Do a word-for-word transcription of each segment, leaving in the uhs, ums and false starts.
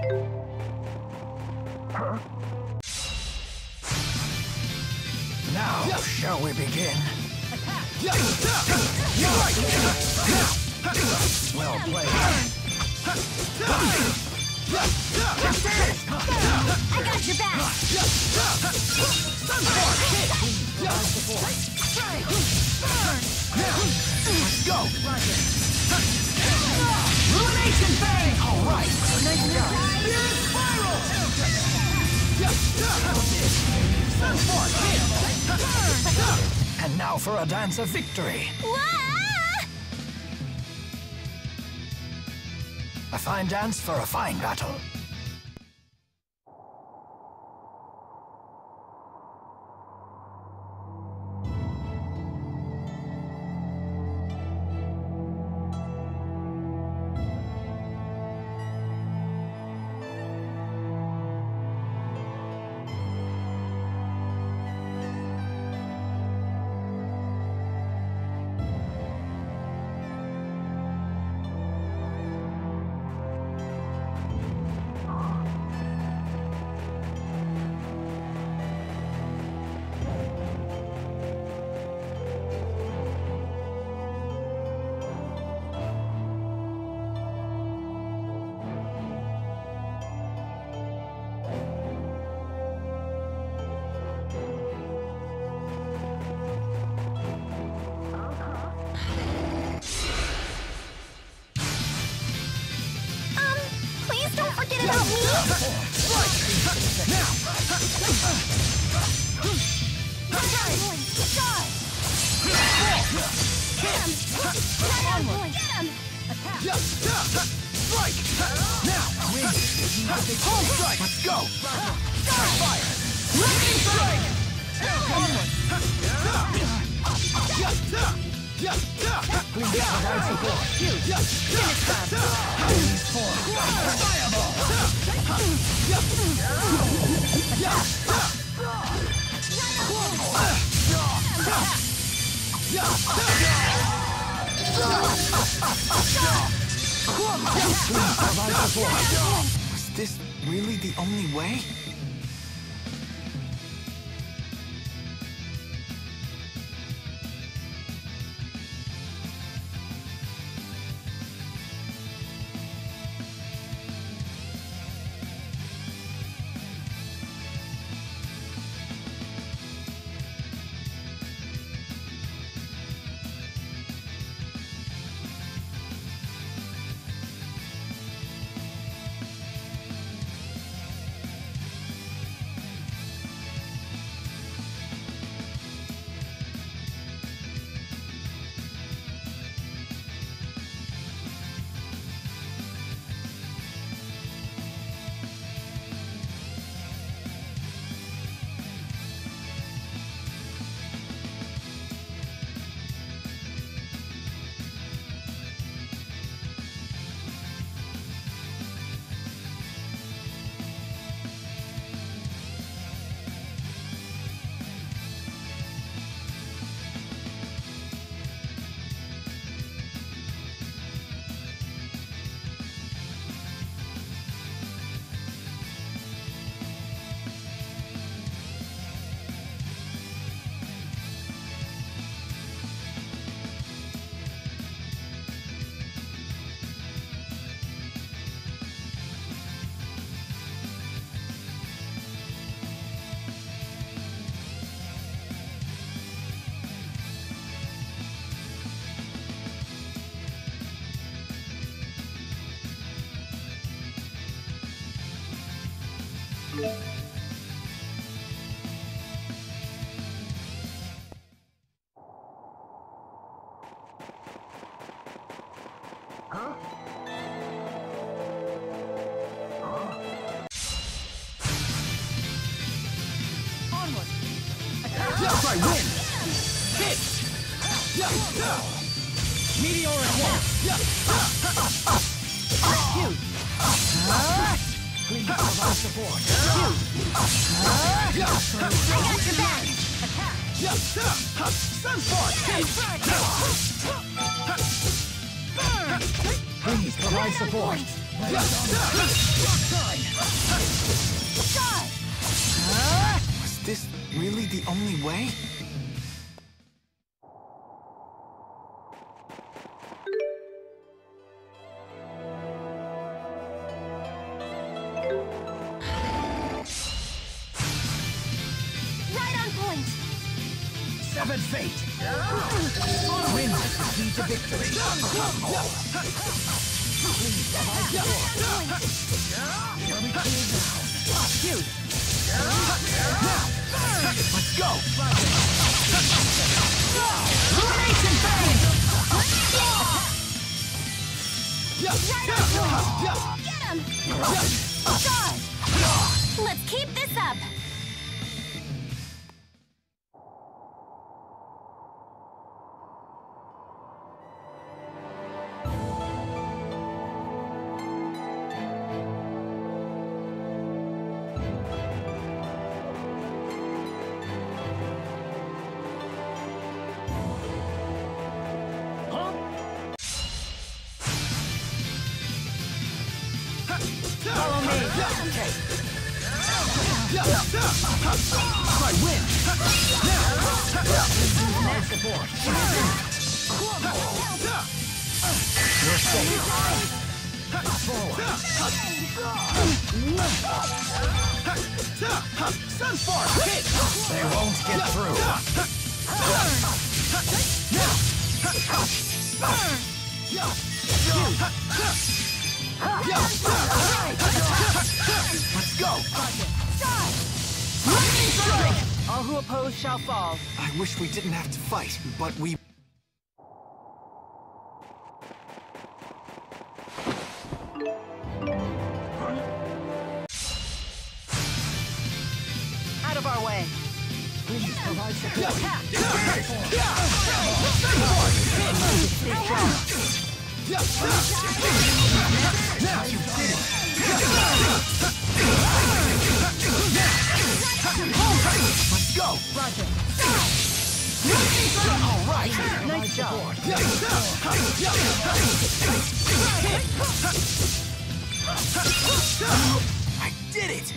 Now, shall we begin? Well played. I got your back. Let's go. Ruination Bang! All right. Spirit Spiral! And now for a dance of victory. A fine dance for a fine battle. Was this really the only way? Huh? Onward. Yes, I win! Hit! Meteor at once! Shoot. Please provide support. Shoot. I I got your back. Attack. Sunsport! Please provide support. Was this really the only way? Right on point. Severed fate. Wind is the key to victory. Please provide the door. Shall we clear now? Shoot. Let's go. Illumination phase. Right on point. Get him. Charge. Let's keep this up. Follow me. Okay. I win. Now. More support. You're safe. Forward. Sunspark. Hit. They won't get through. Let's go! Lightning strike! All who oppose shall fall. I wish we didn't have to fight, but we... Out of our way. Please provide support. Stay strong. Now you did it! Let's go! Roger. All right! Nice job. I did it!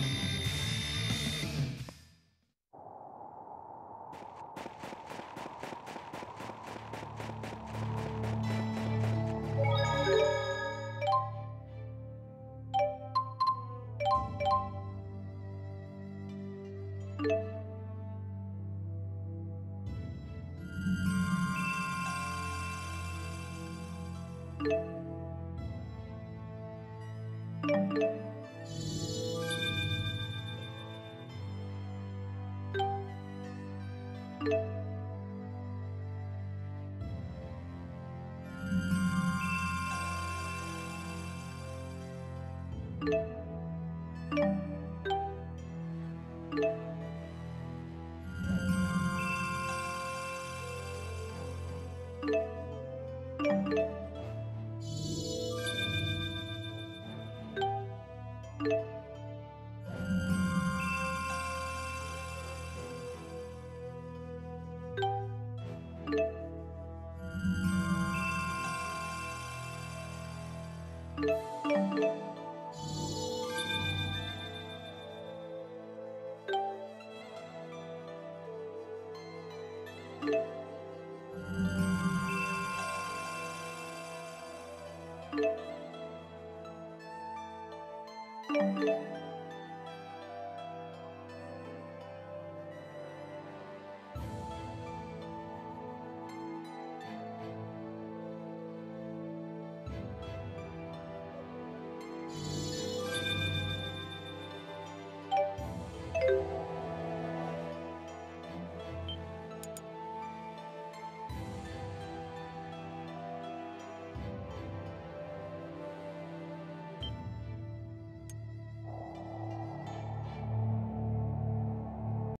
Thank you.